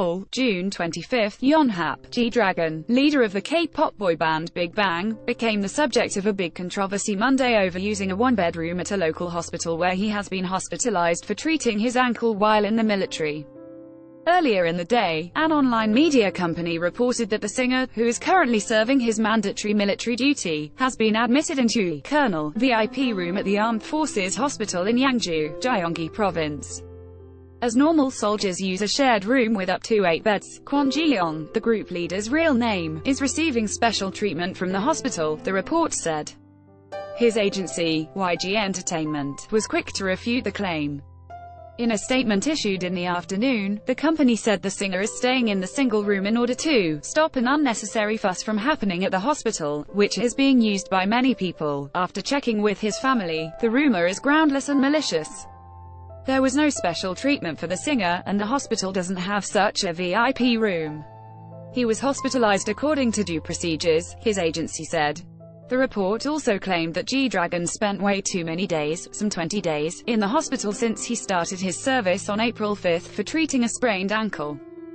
SEOUL, June 25. Yonhap, G-Dragon, leader of the K-pop boy band Big Bang, became the subject of a big controversy Monday over using a one-bedroom at a local hospital where he has been hospitalized for treating his ankle while in the military. Earlier in the day, an online media company reported that the singer, who is currently serving his mandatory military duty, has been admitted into a Colonel VIP room at the Armed Forces Hospital in Yangju, Gyeonggi Province. As normal soldiers use a shared room with up to 8 beds, Kwon Ji-young, the group leader's real name, is receiving special treatment from the hospital, the report said. His agency, YG Entertainment, was quick to refute the claim. In a statement issued in the afternoon, the company said the singer is staying in the single room in order to stop an unnecessary fuss from happening at the hospital, which is being used by many people. After checking with his family, the rumor is groundless and malicious. There was no special treatment for the singer, and the hospital doesn't have such a VIP room. He was hospitalized according to due procedures, his agency said. The report also claimed that G-Dragon spent way too many days, some 20 days, in the hospital since he started his service on April 5 for treating a sprained ankle.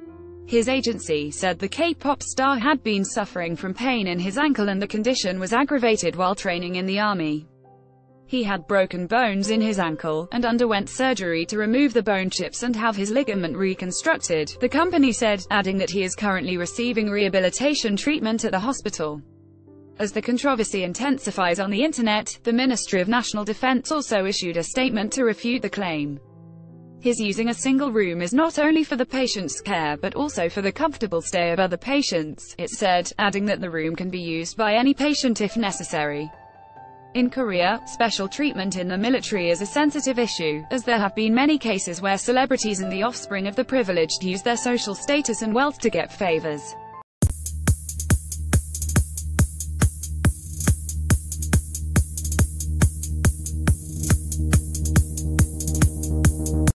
His agency said the K-pop star had been suffering from pain in his ankle and the condition was aggravated while training in the army. He had broken bones in his ankle, and underwent surgery to remove the bone chips and have his ligament reconstructed, the company said, adding that he is currently receiving rehabilitation treatment at the hospital. As the controversy intensifies on the internet, the Ministry of National Defense also issued a statement to refute the claim. His using a single room is not only for the patient's care but also for the comfortable stay of other patients, it said, adding that the room can be used by any patient if necessary. In Korea, special treatment in the military is a sensitive issue, as there have been many cases where celebrities and the offspring of the privileged use their social status and wealth to get favors.